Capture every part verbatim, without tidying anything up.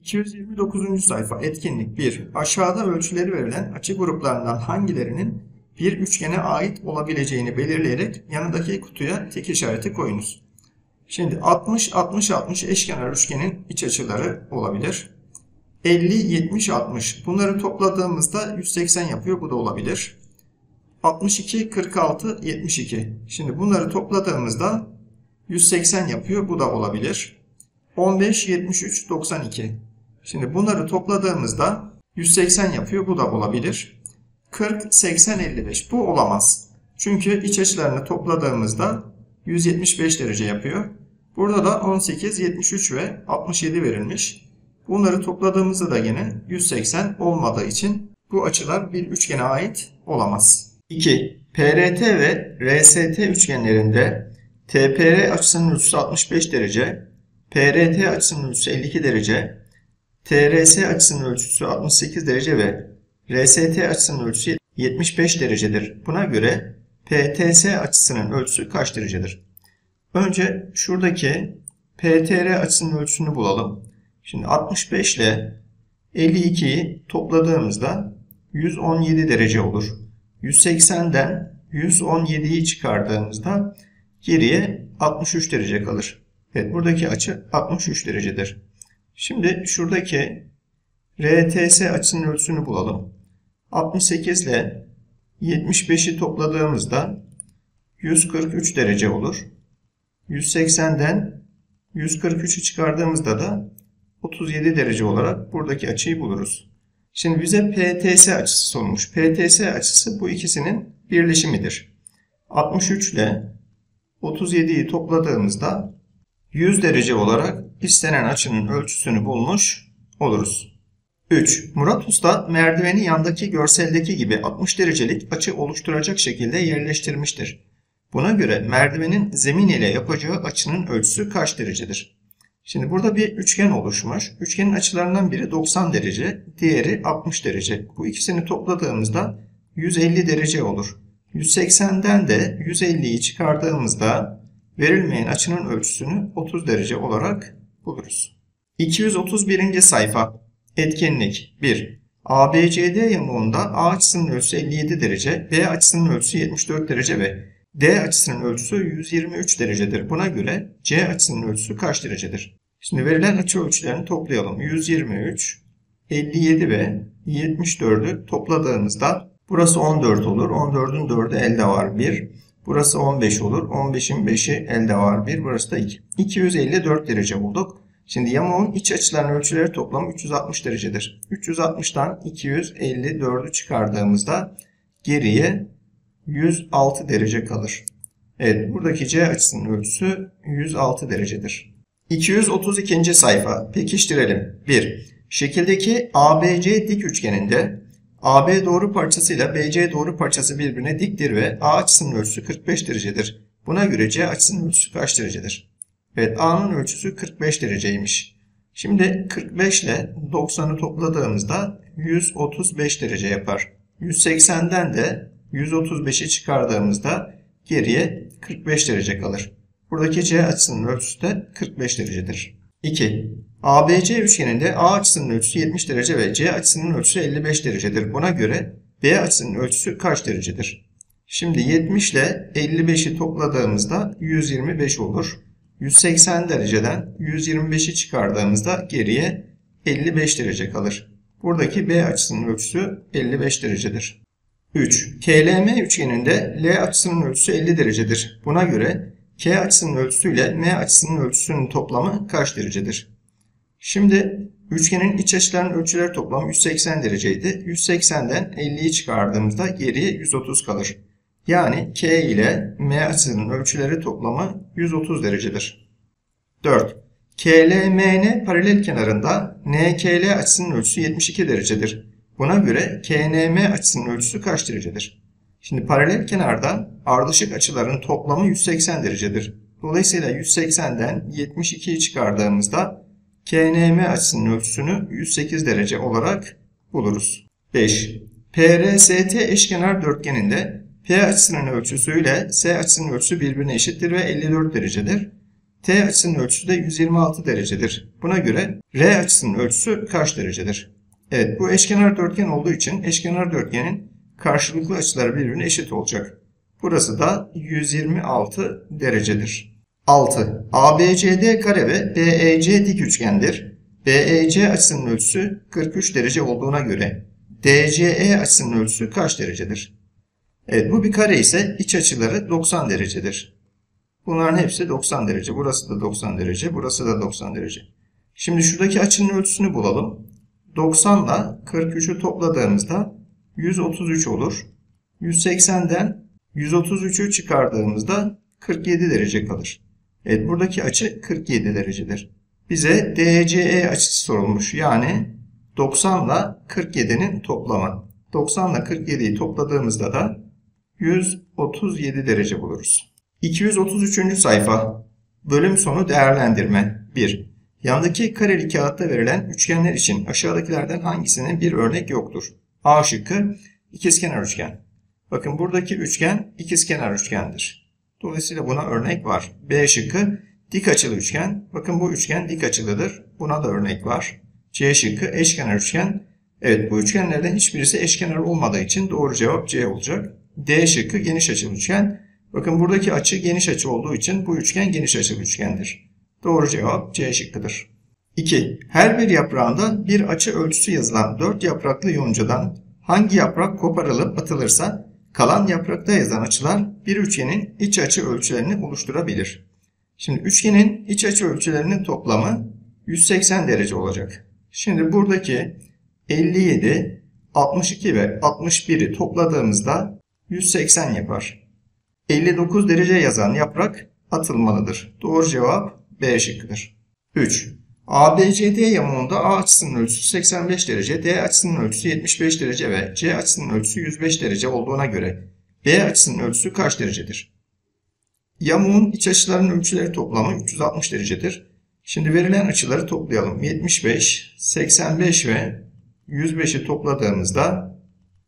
iki yüz yirmi dokuzuncu sayfa etkinlik bir. Aşağıda ölçüleri verilen açı gruplarından hangilerinin bir üçgene ait olabileceğini belirleyerek yanındaki kutuya tik işareti koyunuz. Şimdi altmış altmış altmış eşkenar üçgenin iç açıları olabilir. elli yetmiş altmış bunları topladığımızda yüz seksen yapıyor, bu da olabilir. altmış iki kırk altı yetmiş iki, şimdi bunları topladığımızda yüz seksen yapıyor, bu da olabilir. on beş yetmiş üç doksan iki, şimdi bunları topladığımızda yüz seksen yapıyor, bu da olabilir. kırk seksen elli beş, bu olamaz. Çünkü iç açılarını topladığımızda yüz yetmiş beş derece yapıyor. Burada da on sekiz yetmiş üç ve altmış yedi verilmiş. Bunları topladığımızda da yine yüz seksen olmadığı için bu açılar bir üçgene ait olamaz. iki. P R T ve R S T üçgenlerinde T P R açısının ölçüsü altmış beş derece, P R T açısının ölçüsü elli iki derece, T R S açısının ölçüsü altmış sekiz derece ve R S T açısının ölçüsü yetmiş beş derecedir. Buna göre P T S açısının ölçüsü kaç derecedir? Önce şuradaki P T R açısının ölçüsünü bulalım. Şimdi altmış beş ile elli ikiyi topladığımızda yüz on yedi derece olur. yüz seksenden yüz on yediyi çıkardığımızda geriye altmış üç derece kalır. Evet, buradaki açı altmış üç derecedir. Şimdi şuradaki R T S açısının ölçüsünü bulalım. altmış sekiz ile yetmiş beşi topladığımızda yüz kırk üç derece olur. yüz seksenden yüz kırk üçü çıkardığımızda da otuz yedi derece olarak buradaki açıyı buluruz. Şimdi bize P T S açısı sorulmuş. P T S açısı bu ikisinin birleşimidir. altmış üç ile otuz yediyi topladığımızda yüz derece olarak istenen açının ölçüsünü bulmuş oluruz. üç. Murat Usta merdiveni yandaki görseldeki gibi altmış derecelik açı oluşturacak şekilde yerleştirmiştir. Buna göre merdivenin zemin ile yapacağı açının ölçüsü kaç derecedir? Şimdi burada bir üçgen oluşmuş. Üçgenin açılarından biri doksan derece, diğeri altmış derece. Bu ikisini topladığımızda yüz elli derece olur. yüz seksenden de yüz elliyi çıkardığımızda verilmeyen açının ölçüsünü otuz derece olarak buluruz. iki yüz otuz birinci sayfa etkinlik bir. A B C D yamuğunda A açısının ölçüsü elli yedi derece, B açısının ölçüsü yetmiş dört derece ve D açısının ölçüsü yüz yirmi üç derecedir. Buna göre C açısının ölçüsü kaç derecedir? Şimdi verilen açı ölçülerini toplayalım. yüz yirmi üç, elli yedi ve yetmiş dördü topladığımızda burası on dört olur. on dördün dördü elde var bir. Burası on beş olur. on beşin beşi elde var bir. Burası da iki. iki yüz elli dört derece bulduk. Şimdi yamuğun iç açılarının ölçüleri toplamı üç yüz altmış derecedir. üç yüz altmıştan iki yüz elli dördü çıkardığımızda geriye yüz altı derece kalır. Evet, buradaki C açısının ölçüsü yüz altı derecedir. iki yüz otuz ikinci sayfa pekiştirelim. bir. Şekildeki A B C dik üçgeninde A B doğru parçasıyla B C doğru parçası birbirine diktir ve A açısının ölçüsü kırk beş derecedir. Buna göre C açısının ölçüsü kaç derecedir? Evet, A'nın ölçüsü kırk beş dereceymiş. Şimdi kırk beş ile doksanı topladığımızda yüz otuz beş derece yapar. yüz seksenden de yüz otuz beşi çıkardığımızda geriye kırk beş derece kalır. Buradaki C açısının ölçüsü de kırk beş derecedir. iki. A B C üçgeninde A açısının ölçüsü yetmiş derece ve C açısının ölçüsü elli beş derecedir. Buna göre B açısının ölçüsü kaç derecedir? Şimdi yetmiş ile elli beşi topladığımızda yüz yirmi beş olur. yüz seksen dereceden yüz yirmi beşi çıkardığımızda geriye elli beş derece kalır. Buradaki B açısının ölçüsü elli beş derecedir. üç. K L M üçgeninde L açısının ölçüsü elli derecedir. Buna göre K açısının ölçüsü ile M açısının ölçüsünün toplamı kaç derecedir? Şimdi üçgenin iç açılarının ölçüleri toplamı yüz seksen dereceydi. yüz seksenden elliyi çıkardığımızda geriye yüz otuz kalır. Yani K ile M açısının ölçüleri toplamı yüz otuz derecedir. dört. K L M N paralel kenarında N K L açısının ölçüsü yetmiş iki derecedir. Buna göre K N M açısının ölçüsü kaç derecedir? Şimdi paralel kenarda ardışık açıların toplamı yüz seksen derecedir. Dolayısıyla yüz seksenden yetmiş ikiyi çıkardığımızda K N M açısının ölçüsünü yüz sekiz derece olarak buluruz. beş. P R S T eşkenar dörtgeninde P açısının ölçüsü ile S açısının ölçüsü birbirine eşittir ve elli dört derecedir. T açısının ölçüsü de yüz yirmi altı derecedir. Buna göre R açısının ölçüsü kaç derecedir? Evet, bu eşkenar dörtgen olduğu için eşkenar dörtgenin karşılıklı açıları birbirine eşit olacak. Burası da yüz yirmi altı derecedir. altı. A B C D kare ve B E C dik üçgendir. B E C açısının ölçüsü kırk üç derece olduğuna göre D C E açısının ölçüsü kaç derecedir? Evet, bu bir kare ise iç açıları doksan derecedir. Bunların hepsi doksan derece. Burası da doksan derece. Burası da doksan derece. Şimdi şuradaki açının ölçüsünü bulalım. doksan ile kırk üçü topladığımızda yüz otuz üç olur. yüz seksenden yüz otuz üçü çıkardığımızda kırk yedi derece kalır. Evet, buradaki açı kırk yedi derecedir. Bize D C E açısı sorulmuş. Yani doksan ile kırk yedinin toplamı. doksan ile kırk yediyi topladığımızda da yüz otuz yedi derece buluruz. iki yüz otuz üçüncü sayfa. Bölüm sonu değerlendirme. bir. Yandaki kareli kağıtta verilen üçgenler için aşağıdakilerden hangisinin bir örnek yoktur? A şıkkı ikizkenar üçgen. Bakın buradaki üçgen ikizkenar üçgendir. Dolayısıyla buna örnek var. B şıkkı dik açılı üçgen. Bakın bu üçgen dik açılıdır. Buna da örnek var. C şıkkı eşkenar üçgen. Evet, bu üçgenlerden hiçbirisi eşkenar olmadığı için doğru cevap C olacak. D şıkkı geniş açılı üçgen. Bakın buradaki açı geniş açı olduğu için bu üçgen geniş açılı üçgendir. Doğru cevap C şıkkıdır. iki. Her bir yaprağında bir açı ölçüsü yazılan dört yapraklı yoncadan hangi yaprak koparılıp atılırsa kalan yaprakta yazan açılar bir üçgenin iç açı ölçülerini oluşturabilir. Şimdi üçgenin iç açı ölçülerinin toplamı yüz seksen derece olacak. Şimdi buradaki elli yedi, altmış iki ve altmış biri topladığımızda yüz seksen yapar. elli dokuz derece yazan yaprak atılmalıdır. Doğru cevap B şıkkıdır. üç. A B C D yamuğunda A açısının ölçüsü seksen beş derece, D açısının ölçüsü yetmiş beş derece ve C açısının ölçüsü yüz beş derece olduğuna göre B açısının ölçüsü kaç derecedir? Yamuğun iç açılarının ölçüleri toplamı üç yüz altmış derecedir. Şimdi verilen açıları toplayalım. yetmiş beş, seksen beş ve yüz beşi topladığımızda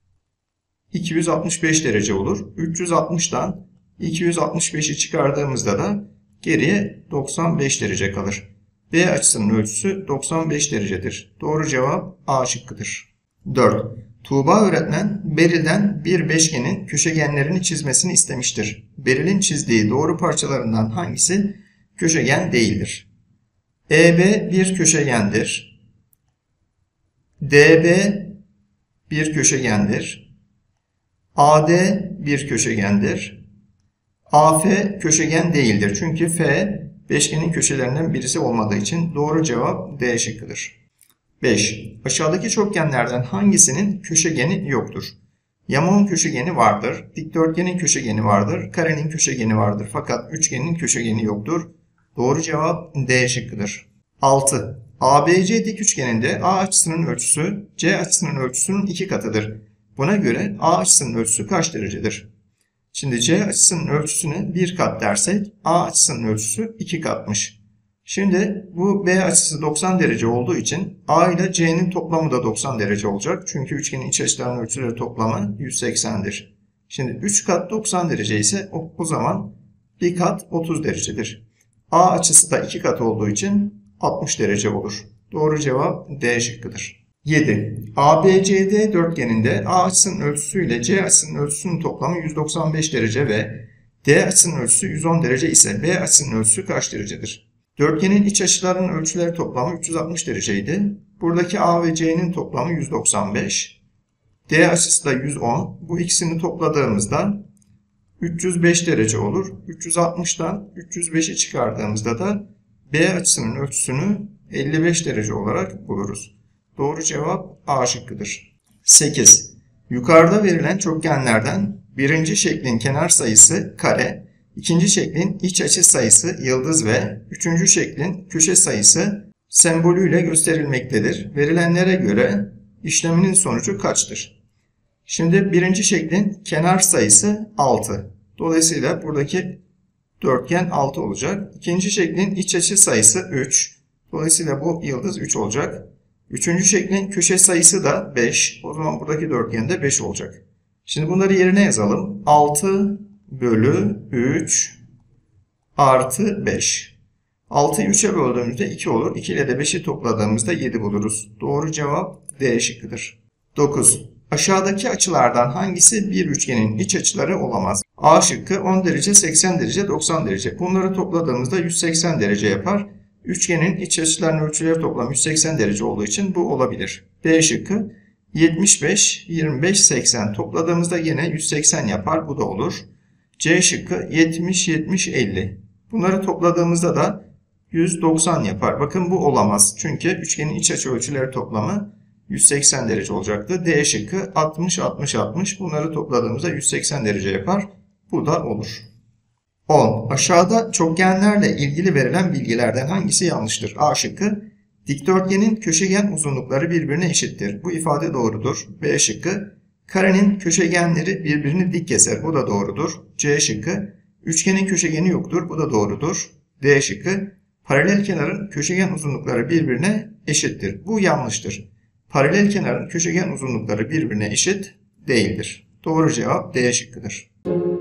iki yüz altmış beş derece olur. üç yüz altmıştan iki yüz altmış beşi çıkardığımızda da geriye doksan beş derece kalır. B açısının ölçüsü doksan beş derecedir. Doğru cevap A şıkkıdır. dört. Tuğba öğretmen Beril'den bir beşgenin köşegenlerini çizmesini istemiştir. Beril'in çizdiği doğru parçalarından hangisi köşegen değildir? E B bir köşegendir. D B bir köşegendir. A D bir köşegendir. A F köşegen değildir. Çünkü F beşgenin köşelerinden birisi olmadığı için doğru cevap D şıkkıdır. beş. Aşağıdaki çokgenlerden hangisinin köşegeni yoktur? Yamuğun köşegeni vardır, dikdörtgenin köşegeni vardır, karenin köşegeni vardır fakat üçgenin köşegeni yoktur. Doğru cevap D şıkkıdır. altı. A B C dik üçgeninde A açısının ölçüsü C açısının ölçüsünün iki katıdır. Buna göre A açısının ölçüsü kaç derecedir? Şimdi C açısının ölçüsüne bir kat dersek A açısının ölçüsü iki katmış. Şimdi bu B açısı doksan derece olduğu için A ile C'nin toplamı da doksan derece olacak. Çünkü üçgenin iç açılarının ölçüleri toplamı yüz seksendir. Şimdi üç kat doksan derece ise o, o zaman bir kat otuz derecedir. A açısı da iki kat olduğu için altmış derece olur. Doğru cevap D şıkkıdır. yedi. A B C D dörtgeninde A açısının ölçüsü ile C açısının ölçüsünün toplamı yüz doksan beş derece ve D açısının ölçüsü yüz on derece ise B açısının ölçüsü kaç derecedir? Dörtgenin iç açılarının ölçüleri toplamı üç yüz altmış dereceydi. Buradaki A ve C'nin toplamı yüz doksan beş. D açısı da yüz on. Bu ikisini topladığımızda üç yüz beş derece olur. üç yüz altmıştan üç yüz beşi çıkardığımızda da B açısının ölçüsünü elli beş derece olarak buluruz. Doğru cevap A şıkkıdır. sekiz. Yukarıda verilen çokgenlerden birinci şeklin kenar sayısı kare, ikinci şeklin iç açı sayısı yıldız ve üçüncü şeklin köşe sayısı sembolüyle gösterilmektedir. Verilenlere göre işleminin sonucu kaçtır? Şimdi birinci şeklin kenar sayısı altı. Dolayısıyla buradaki dörtgen altı olacak. İkinci şeklin iç açı sayısı üç. Dolayısıyla bu yıldız üç olacak. Üçüncü şeklin köşe sayısı da beş. O zaman buradaki dörtgen de beş olacak. Şimdi bunları yerine yazalım. altı bölü üç artı beş. altıyı üçe böldüğümüzde iki olur. iki ile de beşi topladığımızda yedi buluruz. Doğru cevap D şıkkıdır. dokuz. Aşağıdaki açılardan hangisi bir üçgenin iç açıları olamaz? A şıkkı on derece, seksen derece, doksan derece. Bunları topladığımızda yüz seksen derece yapar. Üçgenin iç açılarının ölçüleri toplam yüz seksen derece olduğu için bu olabilir. B şıkkı yetmiş beş, yirmi beş, seksen. Topladığımızda yine yüz seksen yapar. Bu da olur. C şıkkı yetmiş, yetmiş, elli. Bunları topladığımızda da yüz doksan yapar. Bakın bu olamaz. Çünkü üçgenin iç açı ölçüleri toplamı yüz seksen derece olacaktı. D şıkkı altmış, altmış, altmış. Bunları topladığımızda yüz seksen derece yapar. Bu da olur. on. Aşağıda çokgenlerle ilgili verilen bilgilerden hangisi yanlıştır? A şıkkı dikdörtgenin köşegen uzunlukları birbirine eşittir. Bu ifade doğrudur. B şıkkı karenin köşegenleri birbirini dik keser. Bu da doğrudur. C şıkkı üçgenin köşegeni yoktur. Bu da doğrudur. D şıkkı paralel kenarın köşegen uzunlukları birbirine eşittir. Bu yanlıştır. Paralel kenarın köşegen uzunlukları birbirine eşit değildir. Doğru cevap D şıkkıdır.